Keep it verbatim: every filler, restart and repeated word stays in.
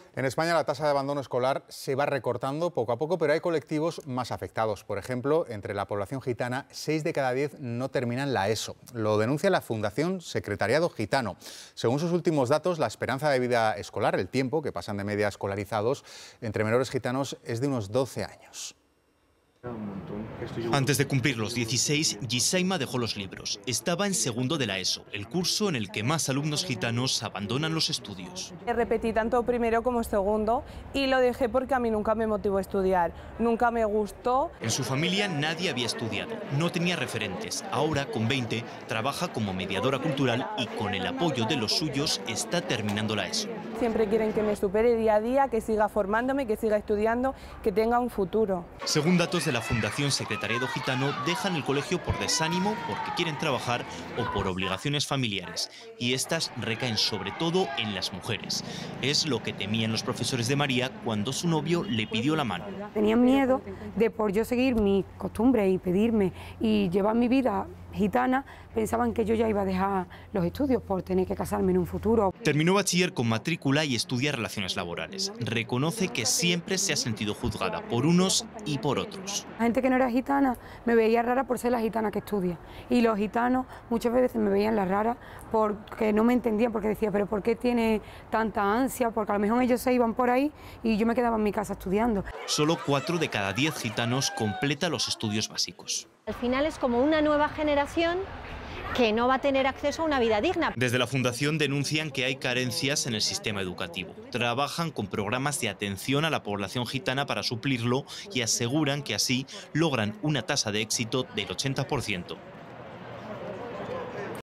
En España la tasa de abandono escolar se va recortando poco a poco, pero hay colectivos más afectados. Por ejemplo, entre la población gitana, seis de cada diez no terminan la ESO. Lo denuncia la Fundación Secretariado Gitano. Según sus últimos datos, la esperanza de vida escolar, el tiempo que pasan de media escolarizados entre menores gitanos, es de unos doce años. Antes de cumplir los dieciséis, Gisaima dejó los libros. Estaba en segundo de la ESO, el curso en el que más alumnos gitanos abandonan los estudios. Repetí tanto primero como segundo y lo dejé porque a mí nunca me motivó a estudiar, nunca me gustó. En su familia nadie había estudiado, no tenía referentes. Ahora, con veinte, trabaja como mediadora cultural y con el apoyo de los suyos está terminando la ESO. Siempre quieren que me supere día a día, que siga formándome, que siga estudiando, que tenga un futuro. Según datos de la Fundación Secretariado Gitano, dejan el colegio por desánimo, porque quieren trabajar o por obligaciones familiares. Y estas recaen sobre todo en las mujeres. Es lo que temían los profesores de María cuando su novio le pidió la mano. Tenían miedo de por yo seguir mis costumbres y pedirme y llevar mi vida gitana, pensaban que yo ya iba a dejar los estudios por tener que casarme en un futuro. Terminó bachiller con matrícula y estudia relaciones laborales. Reconoce que siempre se ha sentido juzgada por unos y por otros. La gente que no era gitana me veía rara por ser la gitana que estudia. Y los gitanos muchas veces me veían la rara porque no me entendían, porque decía, pero ¿por qué tiene tanta ansia? Porque a lo mejor ellos se iban por ahí y yo me quedaba en mi casa estudiando. Solo cuatro de cada diez gitanos completa los estudios básicos. Al final es como una nueva generación que no va a tener acceso a una vida digna. Desde la Fundación denuncian que hay carencias en el sistema educativo. Trabajan con programas de atención a la población gitana para suplirlo y aseguran que así logran una tasa de éxito del ochenta por ciento.